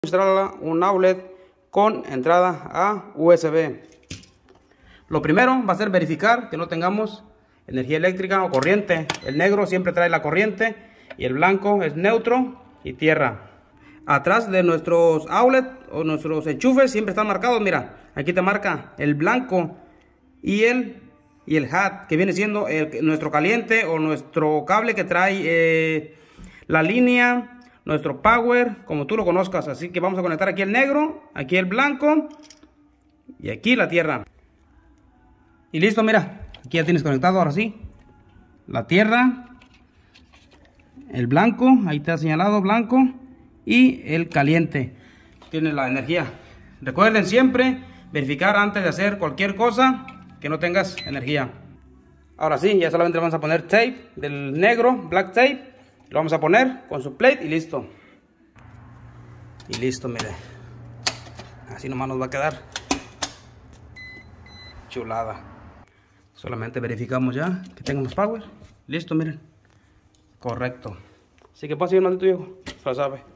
Instalar un outlet con entrada a USB. Lo primero va a ser verificar que no tengamos energía eléctrica o corriente. El negro siempre trae la corriente y el blanco es neutro y tierra. Atrás de nuestros outlets o nuestros enchufes siempre están marcados. Mira, aquí te marca el blanco y el hat, que viene siendo nuestro caliente o nuestro cable que trae la línea, nuestro power, como tú lo conozcas. Así que vamos a conectar aquí el negro, aquí el blanco y aquí la tierra. Y listo, mira, aquí ya tienes conectado ahora sí la tierra, el blanco, ahí te ha señalado blanco, y el caliente. Tiene la energía. Recuerden siempre verificar antes de hacer cualquier cosa que no tengas energía. Ahora sí, ya solamente le vamos a poner tape del negro, black tape. Lo vamos a poner con su plate y listo. Y listo, mire. Así nomás nos va a quedar. Chulada. Solamente verificamos ya que tengamos power. Listo, miren. Correcto. Así que pase bien, maldito viejo. Ya lo sabe.